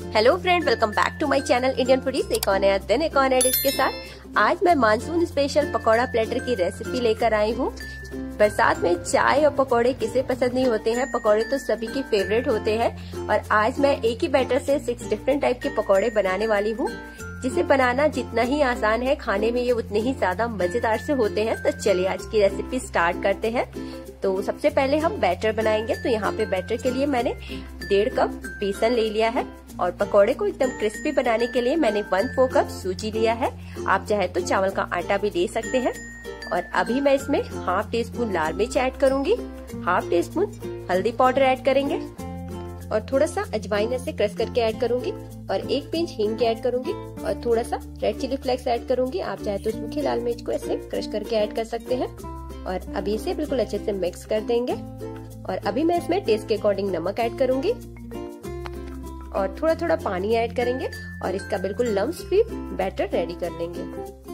Hello friend, welcome back to my channel Indian foodies. एक और नया दिन, एक और नया डिश के साथ आज मैं मानसून स्पेशल पकौड़ा प्लेटर की रेसिपी लेकर आई हूँ। बरसात में चाय और पकौड़े किसे पसंद नहीं होते हैं। पकौड़े तो सभी के फेवरेट होते हैं और आज मैं एक ही बैटर से 6 डिफरेंट टाइप के पकौड़े बनाने वाली हूँ, जिसे बनाना जितना ही आसान है, खाने में ये उतने ही ज्यादा मजेदार से होते हैं। तो चलिए आज की रेसिपी स्टार्ट करते हैं। तो सबसे पहले हम बैटर बनाएंगे। तो यहाँ पे बैटर के लिए मैंने 1.5 कप बेसन ले लिया है और पकौड़े को एकदम क्रिस्पी बनाने के लिए मैंने 1/4 कप सूजी लिया है। आप चाहे तो चावल का आटा भी ले सकते हैं। और अभी मैं इसमें 1/2 टीस्पून लाल मिर्च ऐड करूंगी, 1/2 टीस्पून हल्दी पाउडर ऐड करेंगे और थोड़ा सा अजवाइन ऐसे क्रश करके ऐड करूंगी और 1 पिंच हींग ऐड करूंगी और थोड़ा सा रेड चिली फ्लेक्स ऐड करूंगी। आप चाहे तो सूखी लाल मिर्च को ऐसे क्रश करके ऐड कर सकते हैं। और अभी इसे बिल्कुल अच्छे से मिक्स कर देंगे। और अभी मैं इसमें टेस्ट के अकॉर्डिंग नमक ऐड करूंगी और थोड़ा थोड़ा पानी ऐड करेंगे और इसका बिल्कुल लम्स फ्री बैटर रेडी कर लेंगे।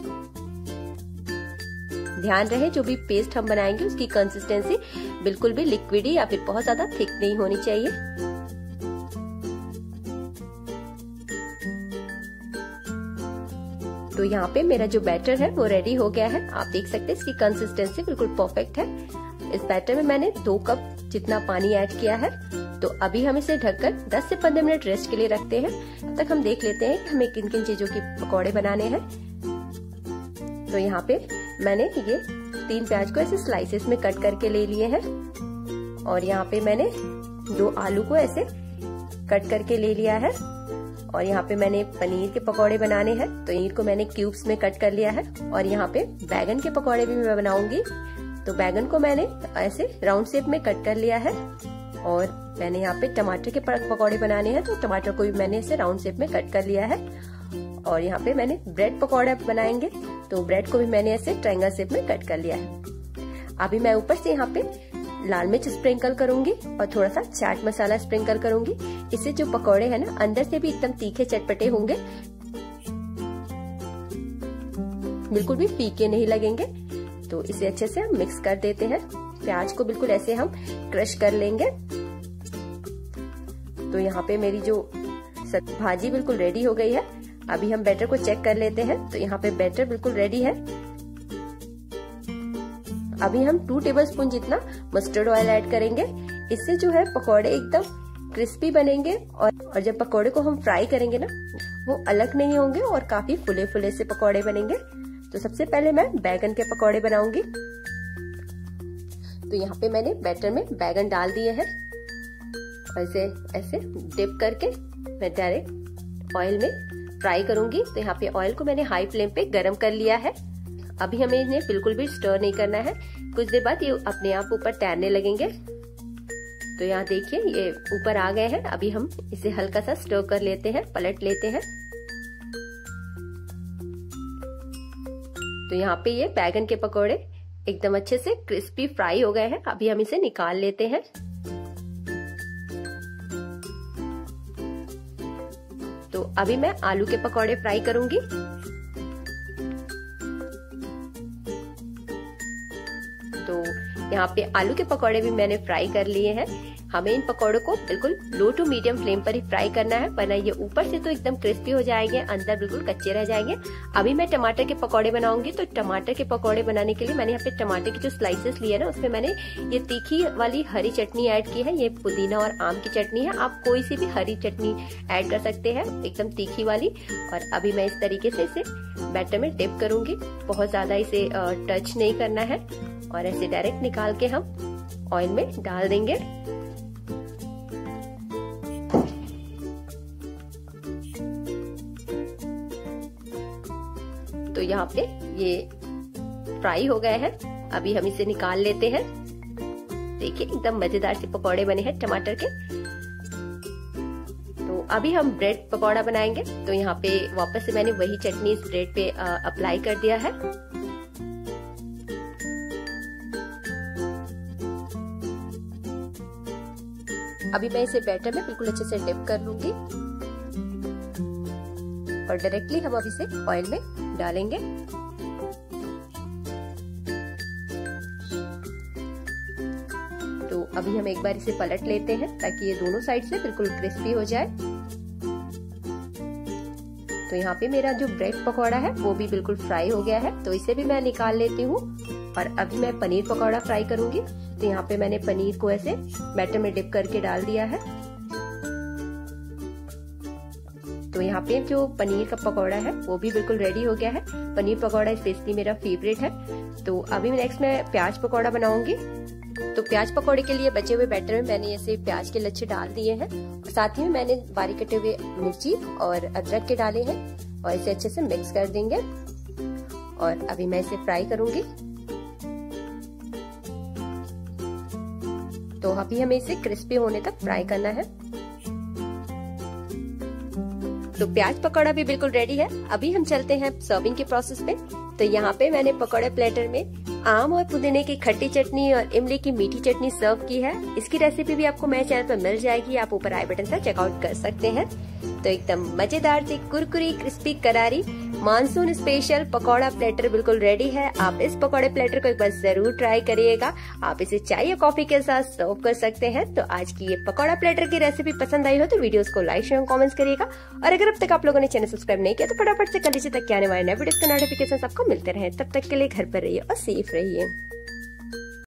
ध्यान रहे जो भी पेस्ट हम बनाएंगे उसकी कंसिस्टेंसी बिल्कुल भी लिक्विडी या फिर बहुत ज्यादा थिक नहीं होनी चाहिए। तो यहाँ पे मेरा जो बैटर है वो रेडी हो गया है। आप देख सकते हैं इसकी कंसिस्टेंसी बिल्कुल परफेक्ट है। इस बैटर में मैंने 2 कप जितना पानी ऐड किया है। तो अभी हम इसे ढककर 10 से 15 मिनट रेस्ट के लिए रखते हैं। तब तक हम देख लेते हैं कि हमें किन किन चीजों के पकौड़े बनाने हैं। तो यहाँ पे मैंने ये 3 प्याज को ऐसे स्लाइसेस में कट करके ले लिए हैं और यहाँ पे मैंने 2 आलू को ऐसे कट करके ले लिया है। और यहाँ पे मैंने पनीर के पकौड़े बनाने हैं तो इनको मैंने क्यूब्स में कट कर लिया है। और यहाँ पे बैगन के पकौड़े भी मैं बनाऊंगी। तो बैगन को मैंने ऐसे राउंड शेप में कट कर लिया है। और मैंने यहाँ पे टमाटर के पकौड़े बनाने हैं तो टमाटर को भी मैंने ऐसे राउंड शेप में कट कर लिया है। और यहाँ पे मैंने ब्रेड पकौड़े बनाएंगे तो ब्रेड को भी मैंने ऐसे ट्रायंगल शेप में कट कर लिया है। अभी मैं ऊपर से यहाँ पे लाल मिर्च स्प्रिंकल करूंगी और थोड़ा सा चाट मसाला स्प्रिंकल करूंगी। इससे जो पकौड़े हैं ना अंदर से भी एकदम तीखे चटपटे होंगे, बिल्कुल भी फीके नहीं लगेंगे। तो इसे अच्छे से हम मिक्स कर देते हैं। प्याज को बिल्कुल ऐसे हम क्रश कर लेंगे। तो यहाँ पे मेरी जो भाजी बिल्कुल रेडी हो गई है। अभी हम बैटर को चेक कर लेते हैं। तो यहाँ पे बैटर बिल्कुल रेडी है। अभी हम 2 टेबलस्पून जितना मस्टर्ड ऑयल ऐड करेंगे। इससे जो है पकौड़े एकदम क्रिस्पी बनेंगे और जब पकौड़े को हम फ्राई करेंगे ना वो अलग नहीं होंगे और काफी फुले फुले से पकौड़े बनेंगे। तो सबसे पहले मैं बैगन के पकौड़े बनाऊंगी। तो यहाँ पे मैंने बैटर में बैगन डाल दिए हैं और इसे ऐसे डिप करके मैं डायरेक्ट ऑयल में फ्राई करूंगी। तो यहाँ पे ऑयल को मैंने हाई फ्लेम पे गरम कर लिया है। अभी हमें इन्हें बिल्कुल भी स्टर नहीं करना है। कुछ देर बाद ये अपने आप ऊपर तैरने लगेंगे। तो यहाँ देखिए ये ऊपर आ गए हैं। अभी हम इसे हल्का सा स्टर कर लेते हैं, पलट लेते हैं। तो यहाँ पे ये बैगन के पकौड़े एकदम अच्छे से क्रिस्पी फ्राई हो गए हैं। अभी हम इसे निकाल लेते हैं। तो अभी मैं आलू के पकौड़े फ्राई करूंगी। तो यहाँ पे आलू के पकौड़े भी मैंने फ्राई कर लिए हैं। हमें इन पकौड़ों को बिल्कुल लो टू मीडियम फ्लेम पर ही फ्राई करना है, वरना ये ऊपर से तो एकदम क्रिस्पी हो जाएंगे, अंदर बिल्कुल कच्चे रह जाएंगे। अभी मैं टमाटर के पकौड़े बनाऊंगी। तो टमाटर के पकौड़े बनाने के लिए मैंने यहाँ पे टमाटर की जो स्लाइसेस लिए ना उसमें मैंने ये तीखी वाली हरी चटनी ऐड की है। ये पुदीना और आम की चटनी है। आप कोई सी भी हरी चटनी ऐड कर सकते हैं, एकदम तीखी वाली। और अभी मैं इस तरीके से इसे बैटर में डिप करूंगी। बहुत ज्यादा इसे टच नहीं करना है और ऐसे डायरेक्ट निकाल के हम ऑयल में डाल देंगे। तो यहाँ पे ये फ्राई हो गए हैं। अभी हम इसे निकाल लेते हैं। देखिए एकदम मजेदार से पकौड़े बने हैं टमाटर के। तो अभी हम ब्रेड पकौड़ा बनाएंगे। तो यहाँ पे वापस से मैंने वही चटनी इस ब्रेड पे अप्लाई कर दिया है। अभी मैं इसे बैटर में बिल्कुल अच्छे से डिप कर लूंगी और डायरेक्टली हम अब इसे ऑयल में डालेंगे। तो अभी हम एक बार इसे पलट लेते हैं ताकि ये दोनों साइड से बिल्कुल क्रिस्पी हो जाए। तो यहाँ पे मेरा जो ब्रेड पकौड़ा है वो भी बिल्कुल फ्राई हो गया है, तो इसे भी मैं निकाल लेती हूँ। और अभी मैं पनीर पकौड़ा फ्राई करूंगी। तो यहाँ पे मैंने पनीर को ऐसे बैटर में डिप करके डाल दिया है। तो यहाँ पे जो पनीर का पकौड़ा है वो भी बिल्कुल रेडी हो गया है। पनीर पकौड़ा स्पेशली मेरा फेवरेट है। तो अभी नेक्स्ट मैं प्याज पकौड़ा बनाऊंगी। तो प्याज पकौड़े के लिए बचे हुए बैटर में मैंने ऐसे प्याज के लच्छे डाल दिए हैं और साथ ही में मैंने बारीक कटे हुए मिर्ची और अदरक के डाले हैं और इसे अच्छे से मिक्स कर देंगे। और अभी मैं इसे फ्राई करूंगी। तो अभी हमें इसे क्रिस्पी होने तक फ्राई करना है। तो प्याज पकौड़ा भी बिल्कुल रेडी है। अभी हम चलते हैं सर्विंग के प्रोसेस पे। तो यहाँ पे मैंने पकौड़े प्लेटर में आम और पुदीने की खट्टी चटनी और इमली की मीठी चटनी सर्व की है। इसकी रेसिपी भी आपको मेरे चैनल पर मिल जाएगी, आप ऊपर आई बटन से चेकआउट कर सकते हैं। तो एकदम मजेदार सी कुरकुरी क्रिस्पी करारी मानसून स्पेशल पकौड़ा प्लेटर बिल्कुल रेडी है। आप इस पकौड़े प्लेटर को एक बार जरूर ट्राई करिएगा। आप इसे चाय या कॉफी के साथ सर्व कर सकते हैं। तो आज की ये पकौड़ा प्लेटर की रेसिपी पसंद आई हो तो वीडियोस को लाइक शेयर कमेंट्स करिएगा। और अगर अब तक आप लोगों ने चैनल सब्सक्राइब नहीं किया तो फटाफट से कर लीजिए ताकि आने वाले नए वीडियोस के नोटिफिकेशन आपको मिलते रहे। तब तक के लिए घर पर रहिए और सेफ रहिए।